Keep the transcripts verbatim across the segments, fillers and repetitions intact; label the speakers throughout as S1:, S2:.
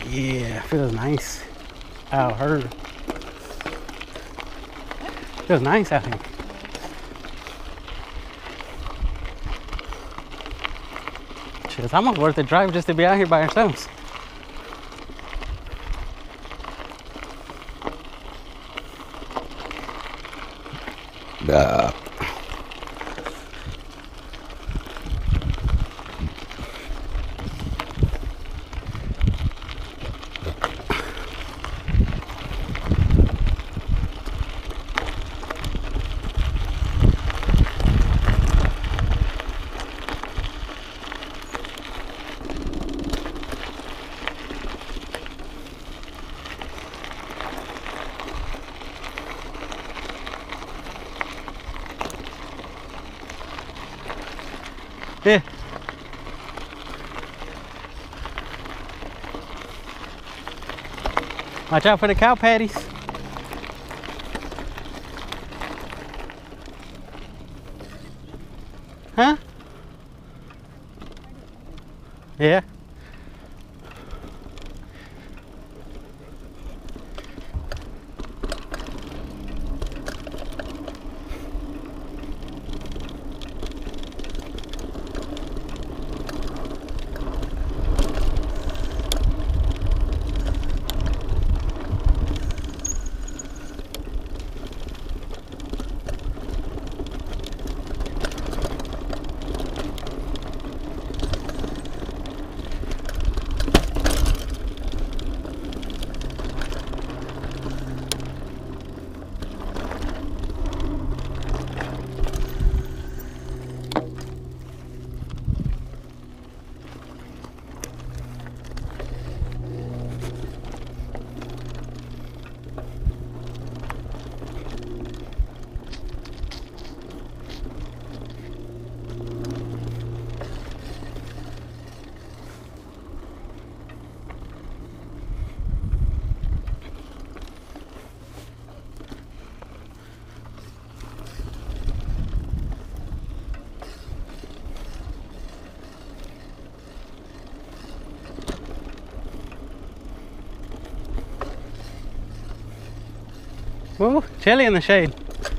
S1: Yeah, feels nice out here. Feels nice out here. Shit, it's almost worth the drive just to be out here by ourselves. Uh. Yeah. Watch out for the cow patties. Huh? Yeah. Woo, chilly in the shade.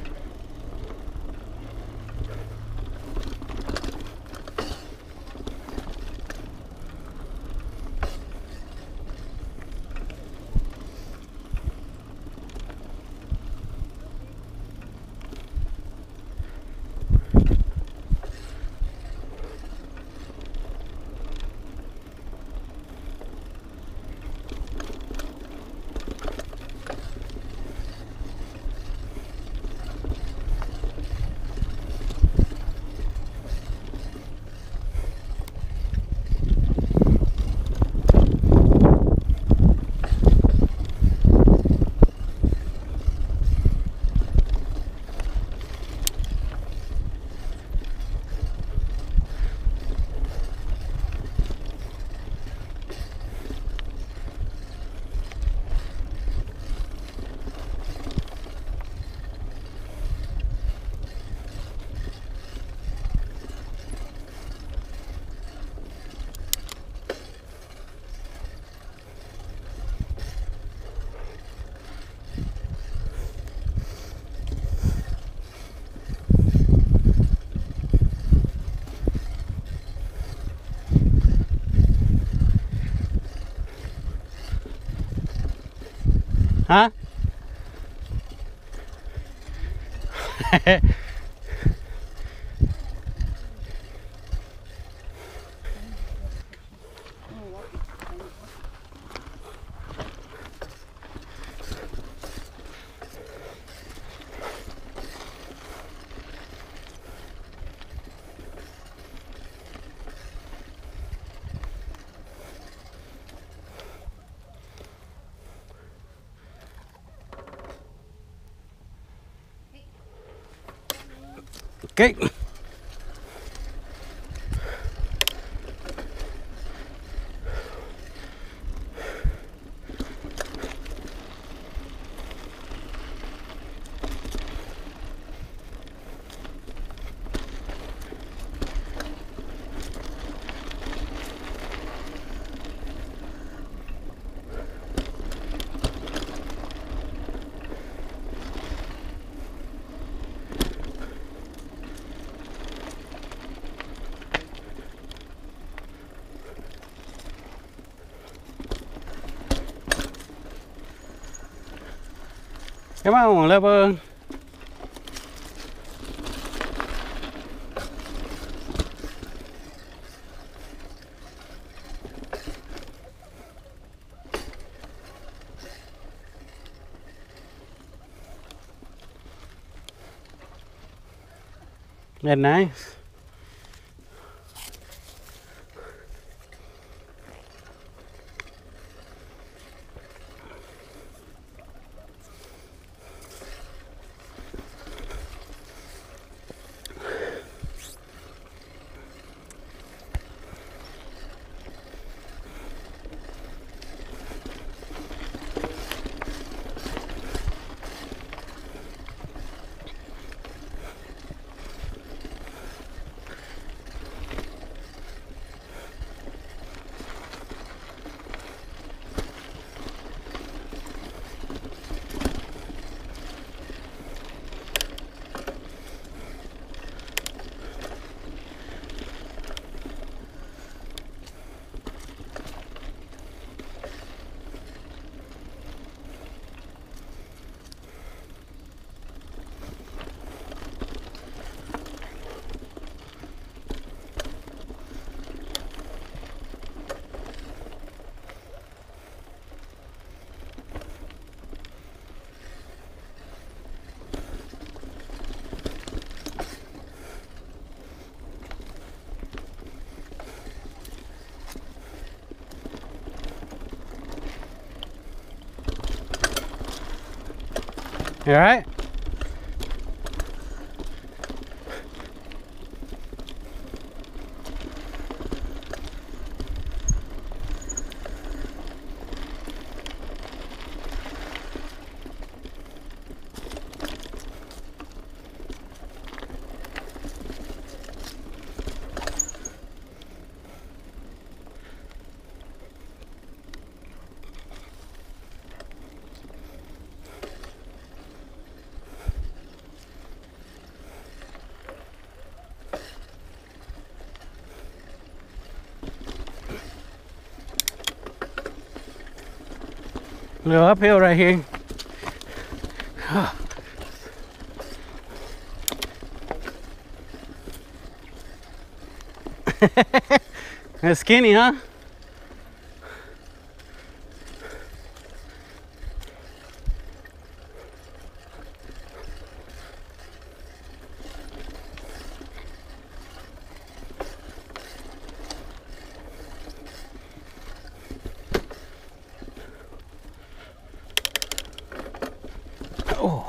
S1: Huh? Okay. Come on, Leopard. That nice. You all right? A little uphill right here. That's skinny, huh? Oh.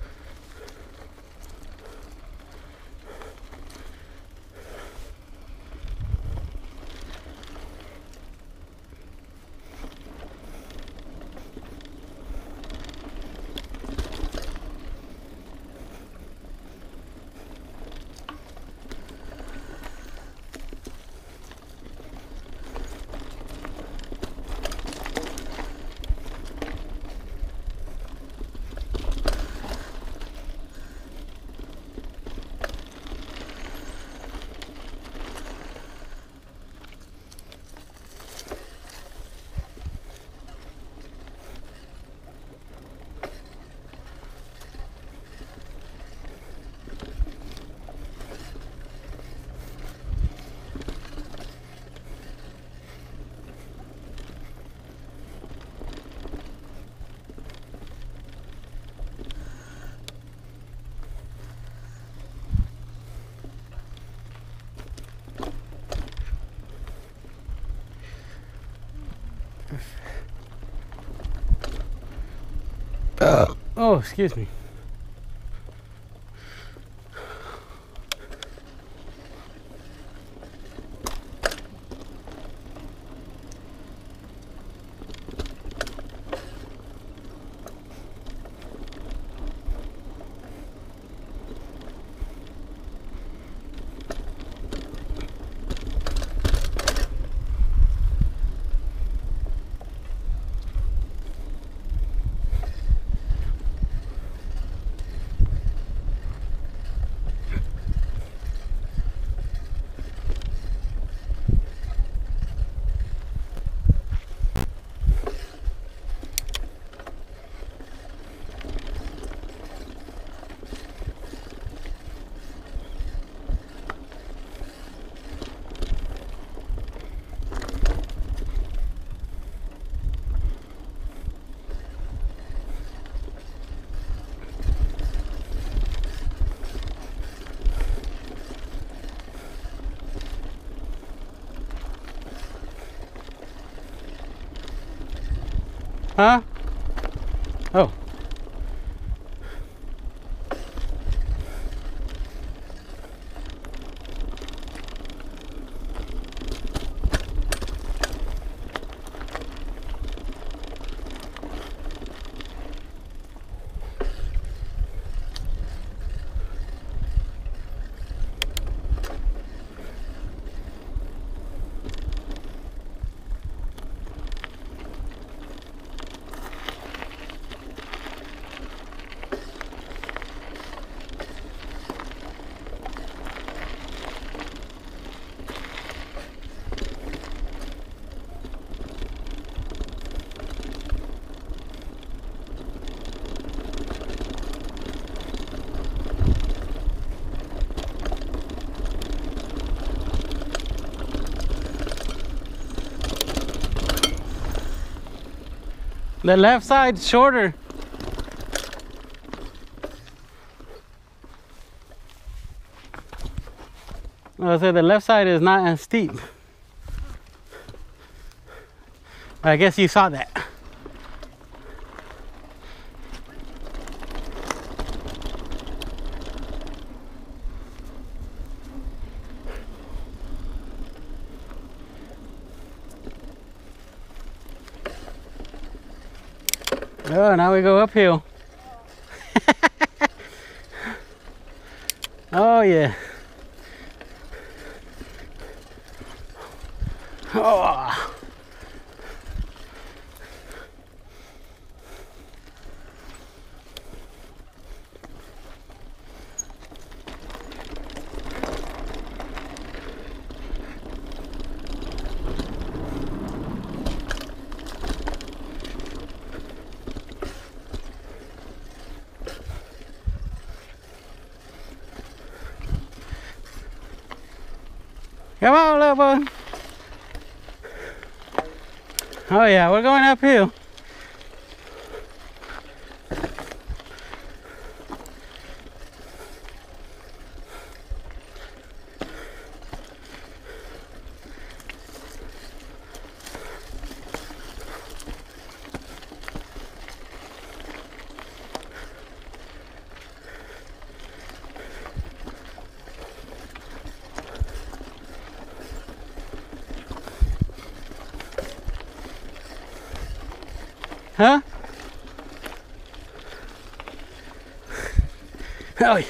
S1: Uh, oh, excuse me. Huh? Oh. The left side's shorter. I said the left side is not as steep. I guess you saw that. Oh, now we go uphill. Oh yeah. Oh. Come on, little boy. Oh yeah, we're going uphill. Huh? Oh yeah.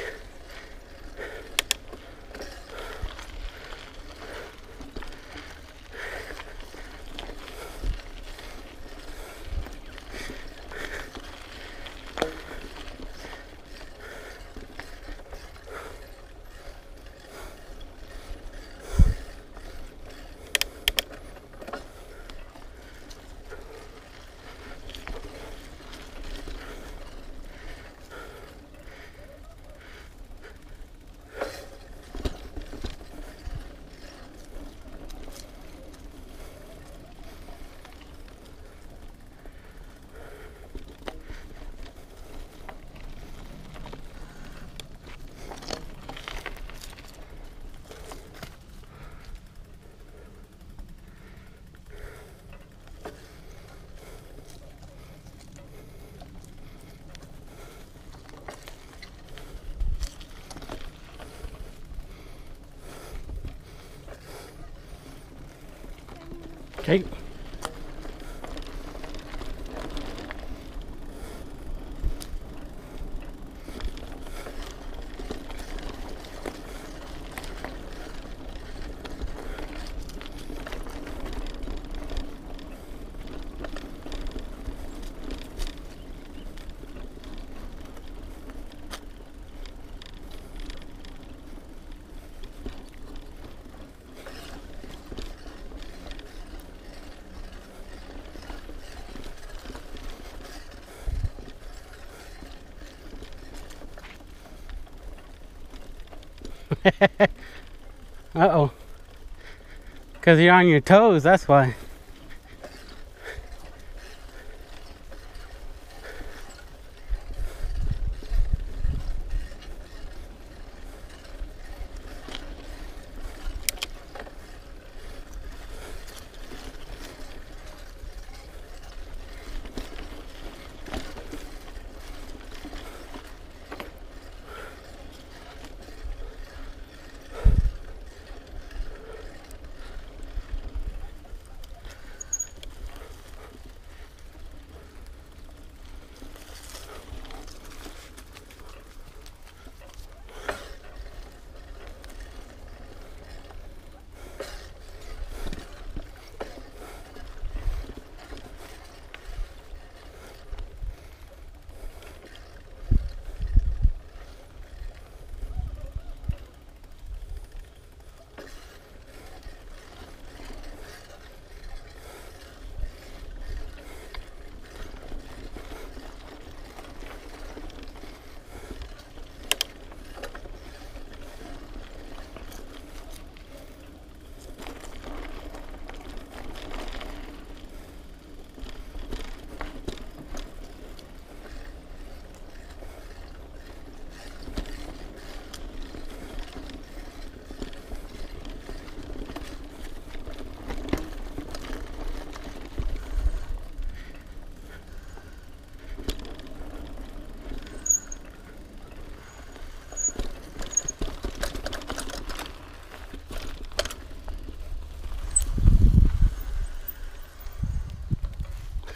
S1: Okay. Uh-oh. Because you're on your toes, that's why.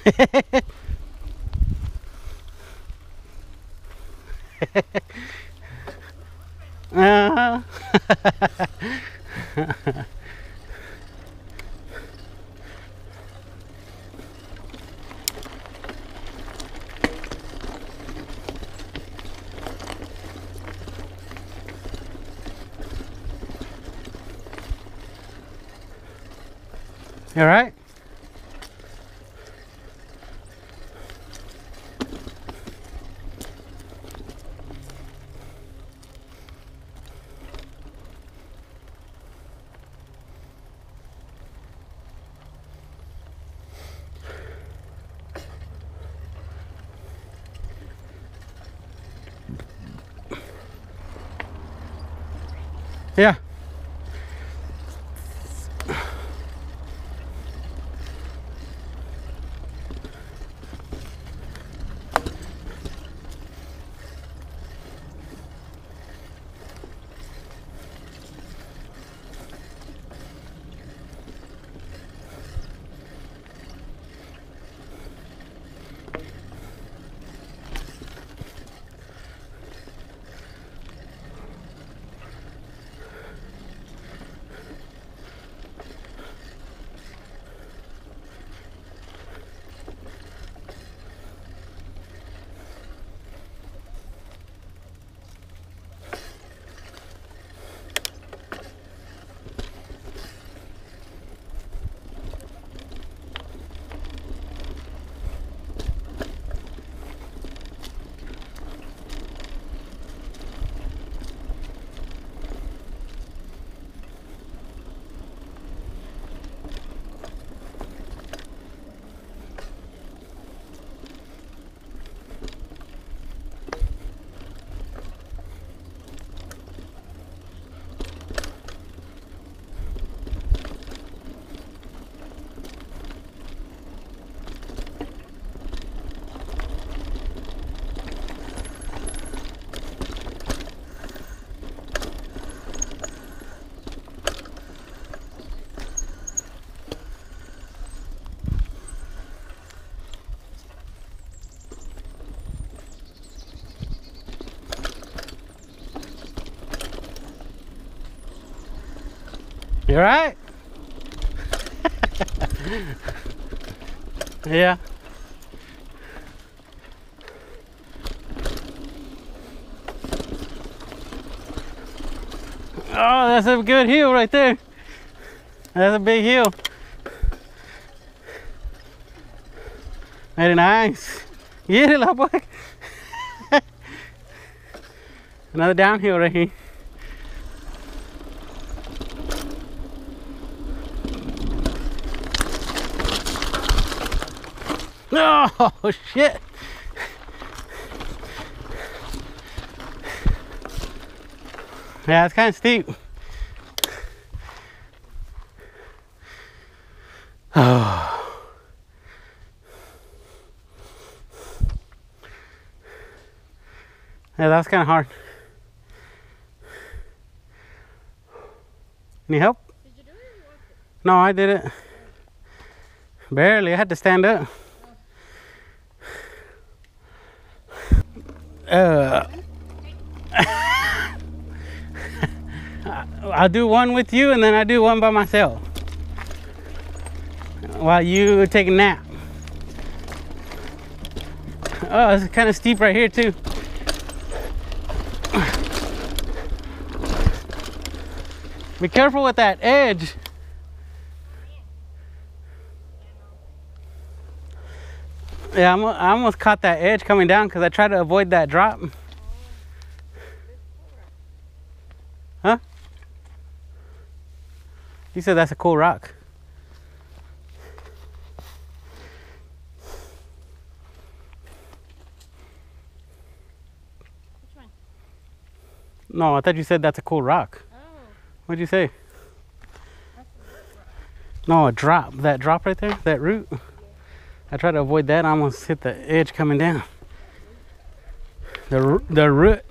S1: Uh-huh. You all right? Yeah. You all right? Yeah. Oh, that's a good hill right there. That's a big hill. Very nice. Get it, little boy. Another downhill right here. Oh, shit. Yeah, it's kind of steep. Oh. Yeah, that was kind of hard. Any help?
S2: Did you do it or you walked it?
S1: No, I did it. Barely. I had to stand up. Uh, I'll do one with you and then I do one by myself while you take a nap. Oh, it's kind of steep right here too. Be careful with that edge. Yeah, I'm, I almost caught that edge coming down because I tried to avoid that drop. Huh? You said that's a cool rock.
S2: Which one?
S1: No, I thought you said that's a cool rock.
S2: Oh.
S1: What'd you say?
S2: That's a rock.
S1: No, a drop. That drop right there, that root.
S2: Yeah.
S1: I tried to avoid that. I almost hit the edge coming down. The the root.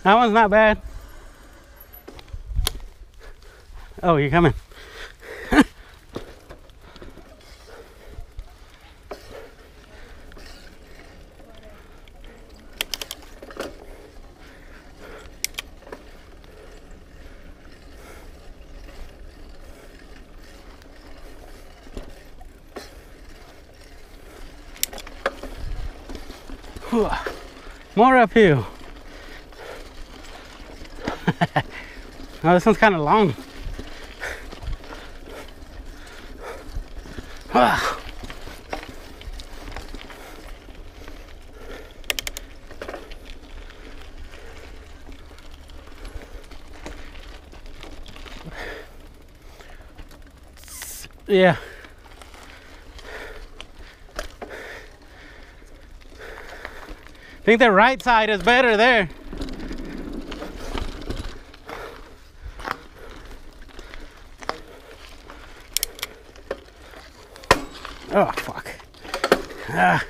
S1: That one's not bad. Oh, you're coming. More uphill. Oh, this one's kind of long. Yeah. I think the right side is better there. Oh, fuck. Ah.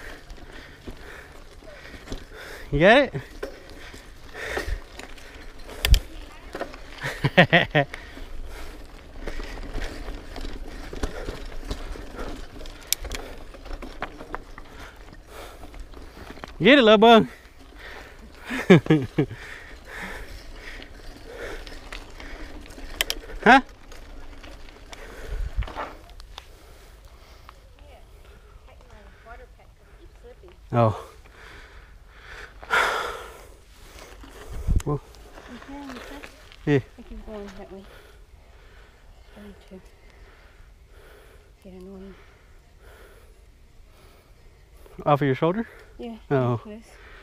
S1: You get it? Get it, little bug. Huh? Oh. Well.
S2: Okay, okay.
S1: Yeah.
S2: I keep going that way. Trying to get annoying.
S1: Off of your shoulder?
S2: Yeah.
S1: Oh.
S2: This.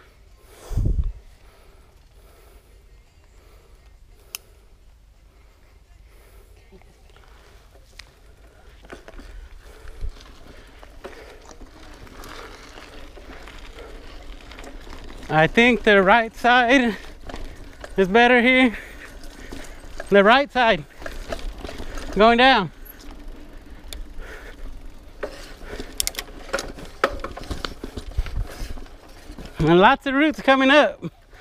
S1: I think the right side is better here. The right side. Going down. And lots of roots coming up.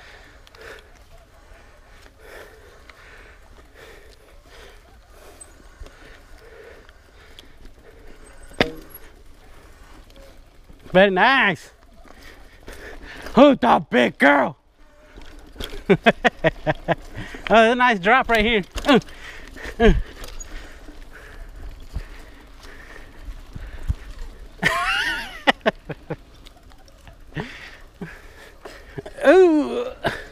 S1: Very nice. Who's that big girl? Oh, that's a nice drop right here. Uh, uh. Ooh.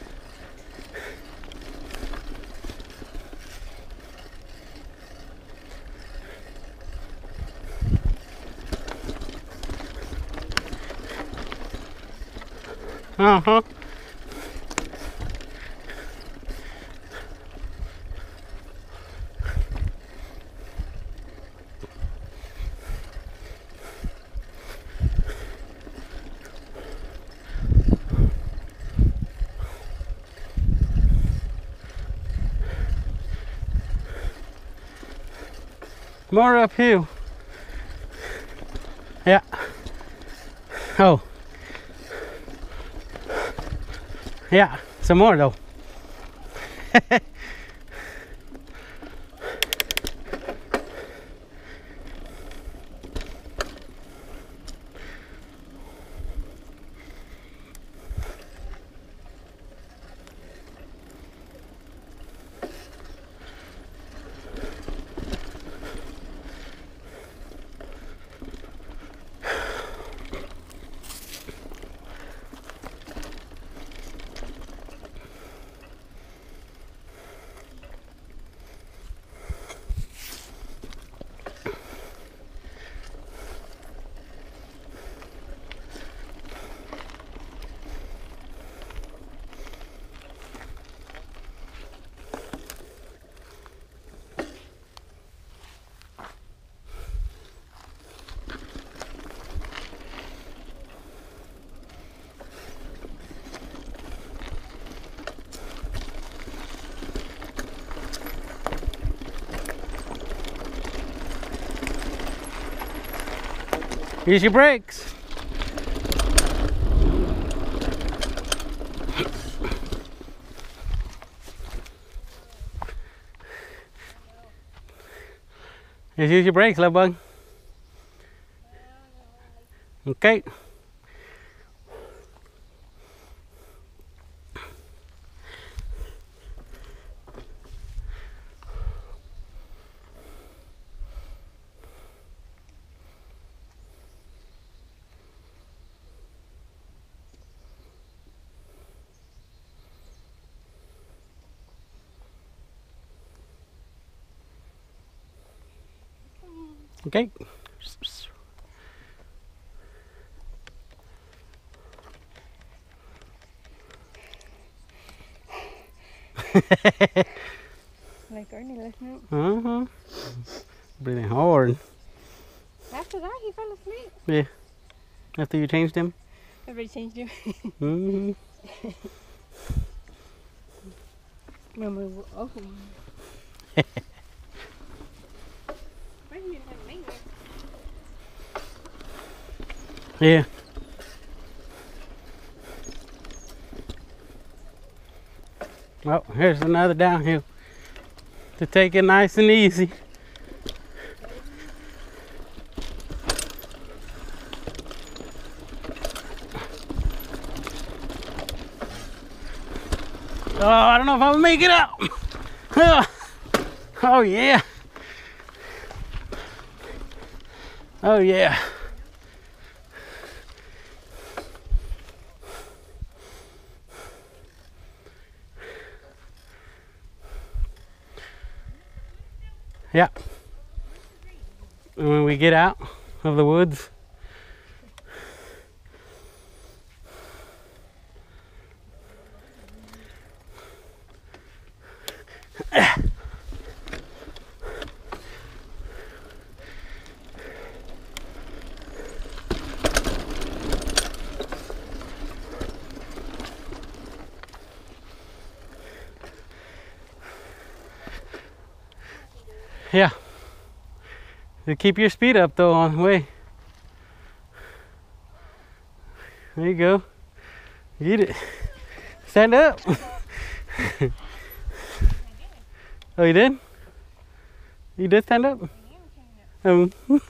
S1: Uh-huh. More uphill. Yeah. Oh. Yeah, some more though. Use your brakes. Just use your brakes, love bug. Okay. Okay.
S2: Like Ernie last night.
S1: Uh-huh. Breathing hard.
S2: After that, he fell asleep.
S1: Yeah. After you changed him?
S2: Everybody changed him.
S1: Mm-hmm.
S2: Remember, oh. Why didn't you have a name there?
S1: Yeah. Well, here's another downhill to take it nice and easy. Oh, I don't know if I'll make it out. Oh, yeah. Oh, yeah. Yeah. And when we get out of the woods, yeah. To keep your speed up though on the way. There you go. Get it. Stand up. Oh, you did? You did stand up? Um.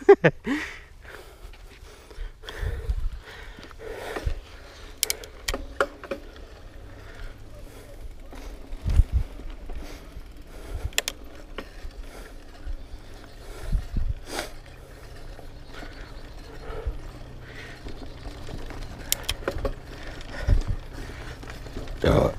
S1: Oh.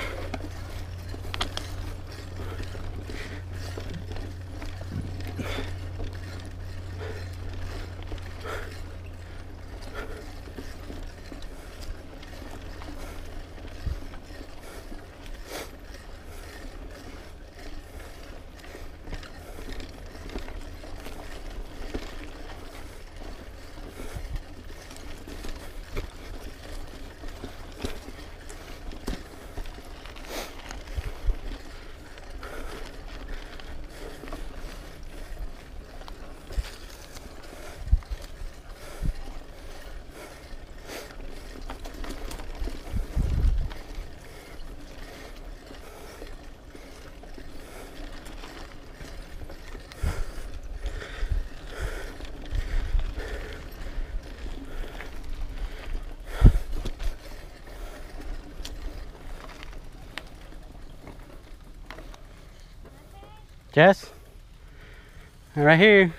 S1: Jess? Right here.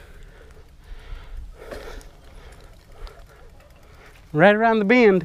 S1: Right around the bend.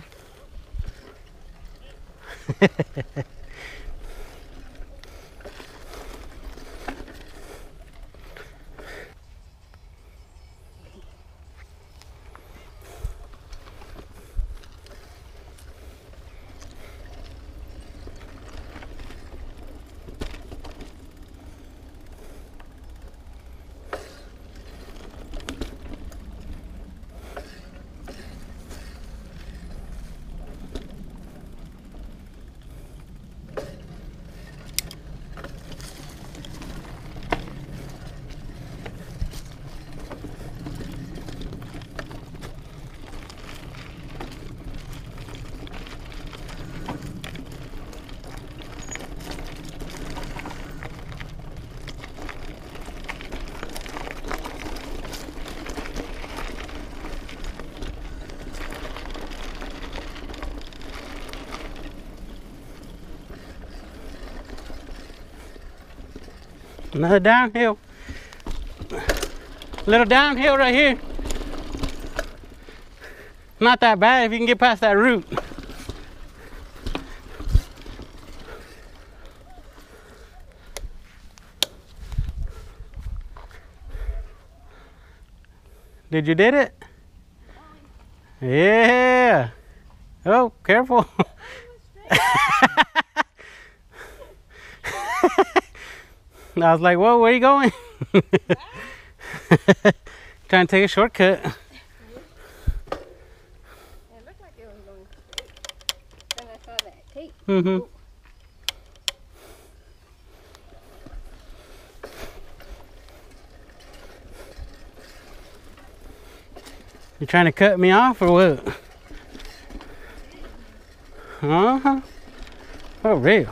S1: Another downhill. Little downhill right here. Not that bad if you can get past that root. Did you did it? Yeah. Oh, careful. I was like, whoa, where are you going? Trying to take a shortcut.
S2: It looked like it was going straight. Then I saw that tape.
S1: Mm-hmm. You trying to cut me off or what? Uh-huh. For real.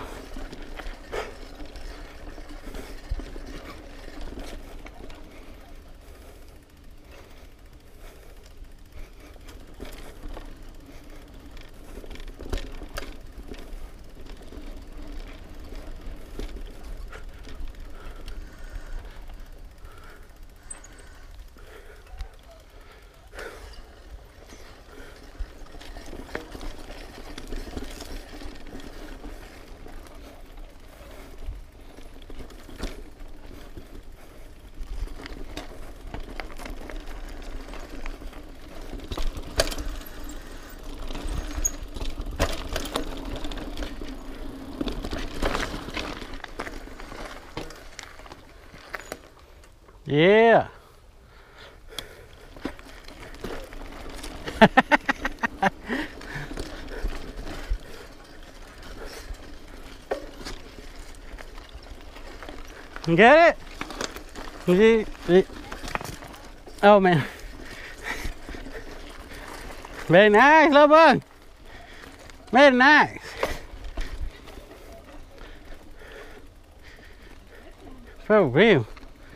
S1: Yeah. Get it? Oh man. Very nice, little bug. Very nice. For real.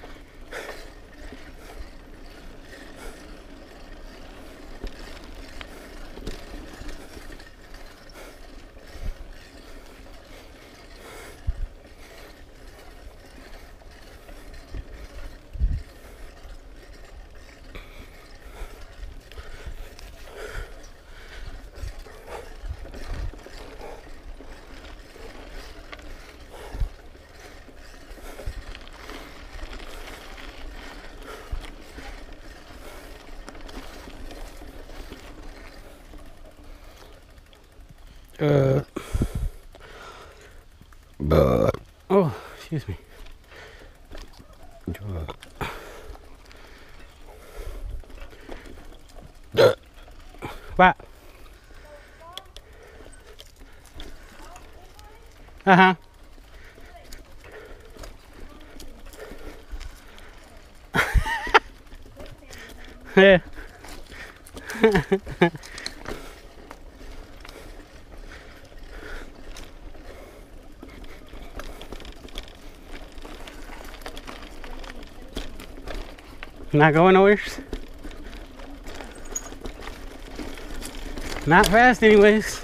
S1: Uh, but oh, excuse me. What? Uh huh. Yeah. Not going nowhere. Not fast anyways.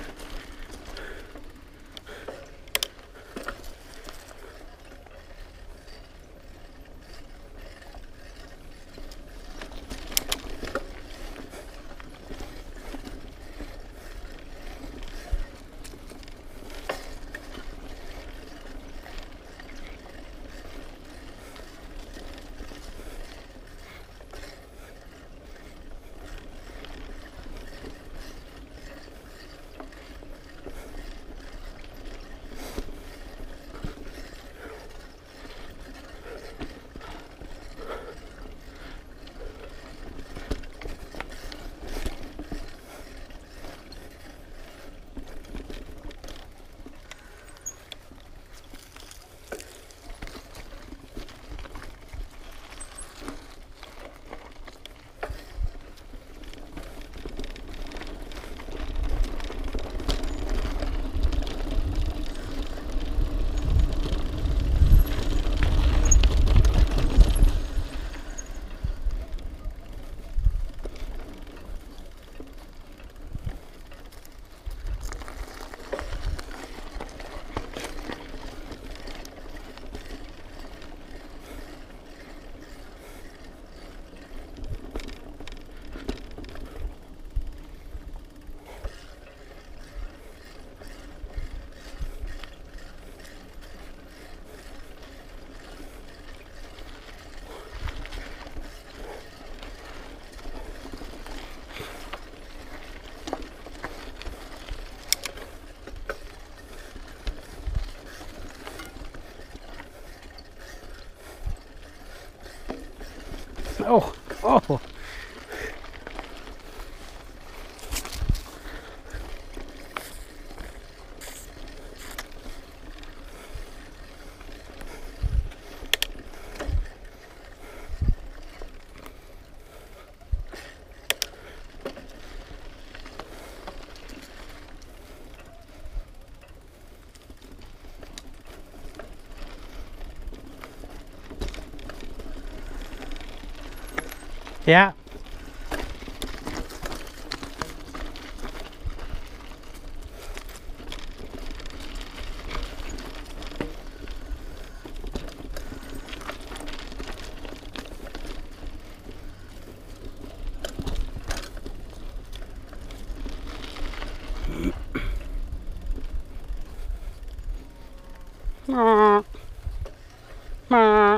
S1: Oh, oh. Yeah. Meow. Meow.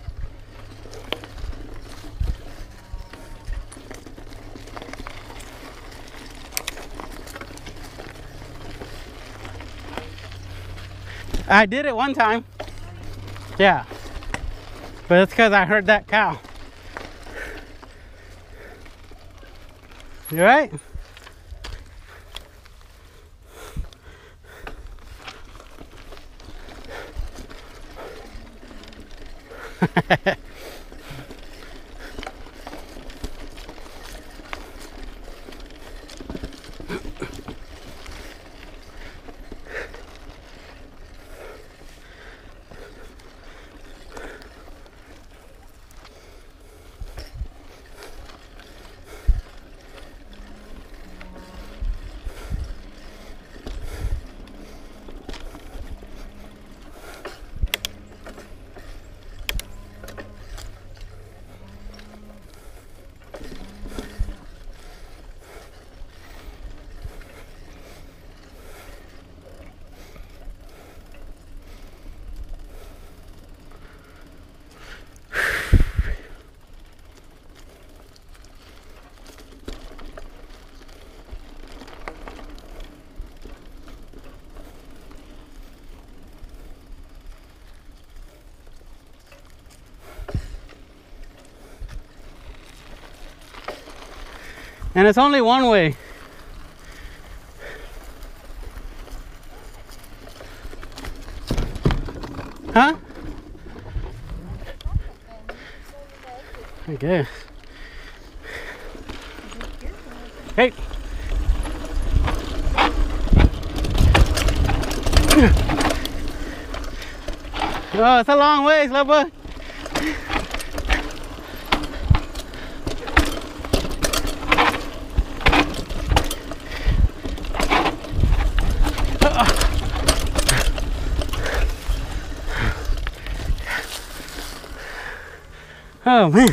S1: I did it one time. Yeah. But it's because I heard that cow. You right? And it's only one way. Huh? I guess. Hey. Oh, it's a long ways, little boy. Oh man.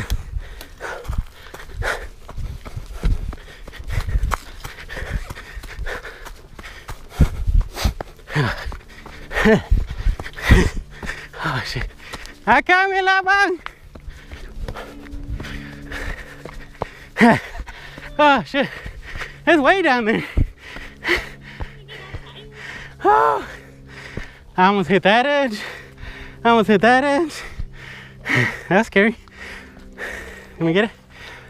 S1: Oh shit. I come in la bang. Oh shit. It's way down there. Oh. I almost hit that edge. I almost hit that edge. That's scary. Can we get it?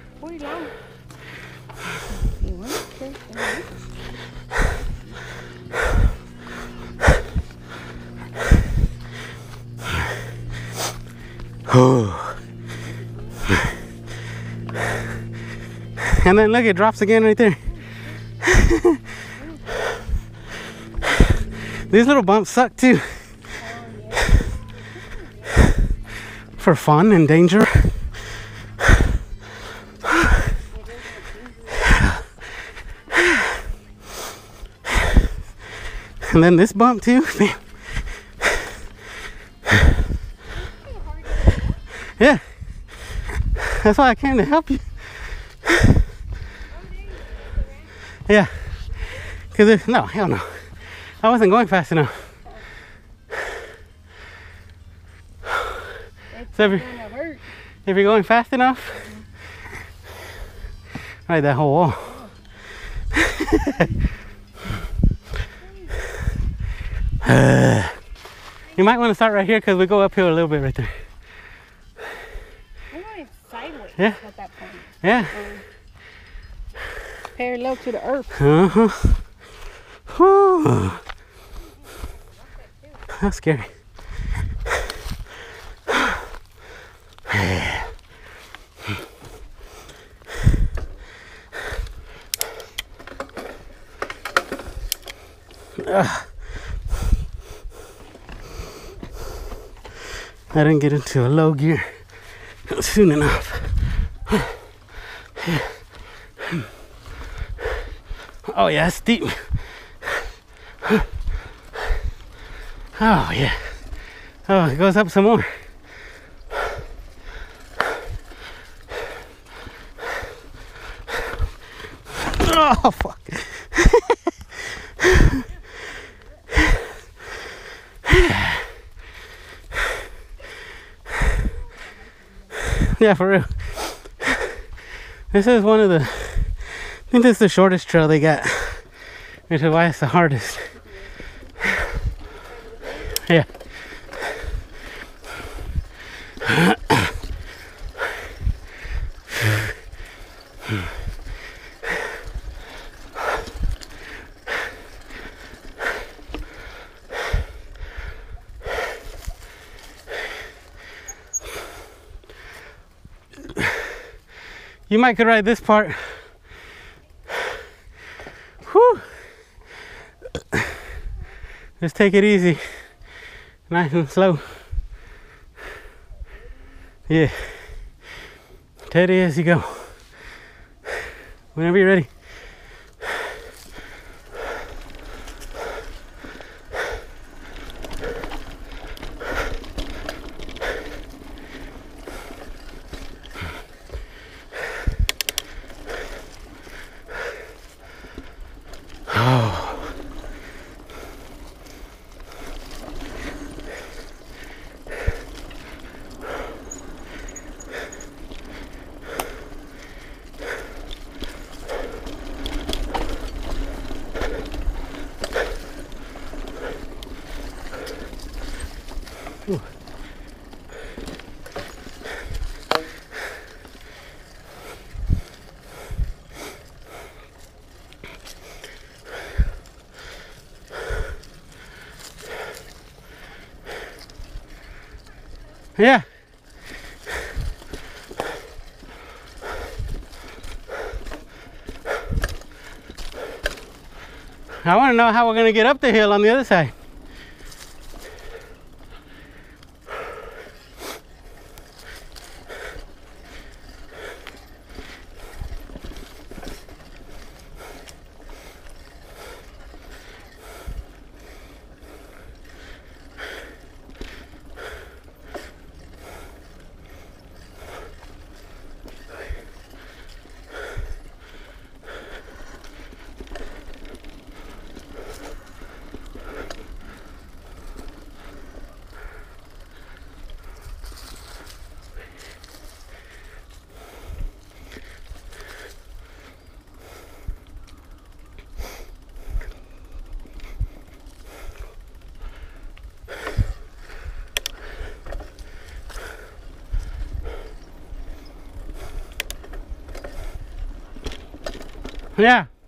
S1: And then look, it drops again right there. These little bumps suck too. For fun and danger. And then this bump too. Yeah. That's why I came to help you. Yeah. Cause if, no, hell no. I wasn't going fast enough. So if you're, if you're going fast enough, right, that whole wall. uh, you might want to start right here because we go uphill a little bit right there.
S2: I'm going sideways.
S1: Yeah.
S2: At that point.
S1: Yeah.
S2: Um, parallel to the earth.
S1: Uh-huh. Whew. That's scary. Ugh. I didn't get into a low gear soon enough. Oh yeah, it's deep. Oh yeah. Oh, it goes up some more. Oh fuck. Yeah, for real. This is one of the, I think this is the shortest trail they got, which is why it's the hardest. Yeah. You might could ride this part. Whew. Just take it easy. Nice and slow. Yeah. Steady as you go. Whenever you're ready. Ooh. Yeah. I want to know how we're going to get up the hill on the other side. Yeah.